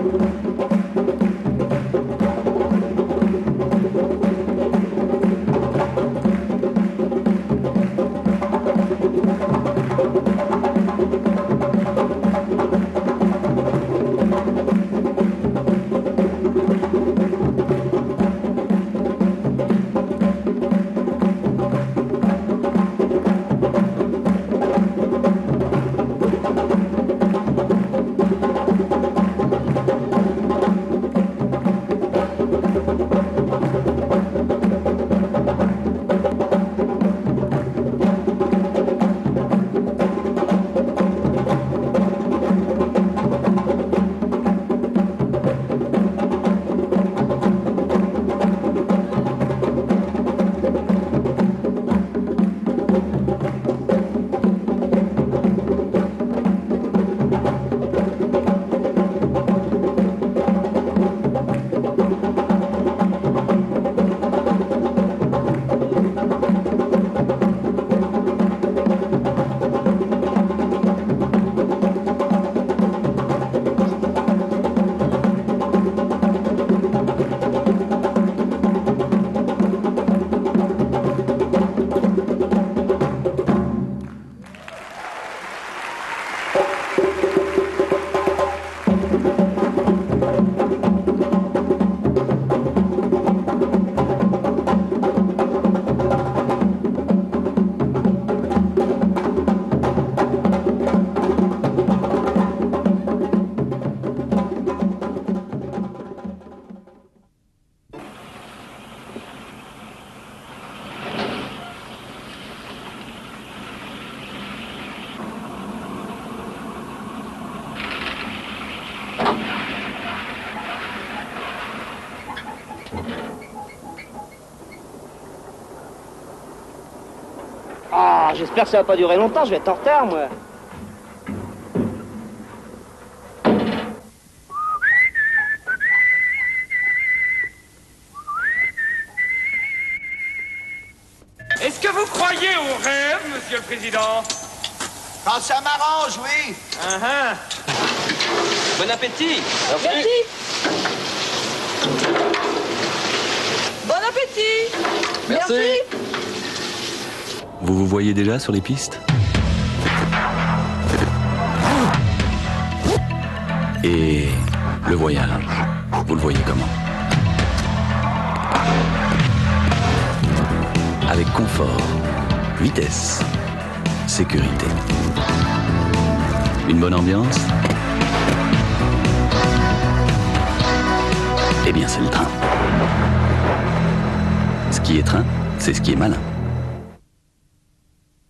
Ah, j'espère que ça va pas durer longtemps, je vais être en retard, moi. Est-ce que vous croyez au rêve, Monsieur le Président? Quand ça m'arrange, oui. Bon appétit. Merci. Bon appétit. Merci. Vous vous voyez déjà sur les pistes? Et le voyage, vous le voyez comment? Avec confort, vitesse, sécurité. Une bonne ambiance? Eh bien, c'est le train. Ce qui est train, c'est ce qui est malin.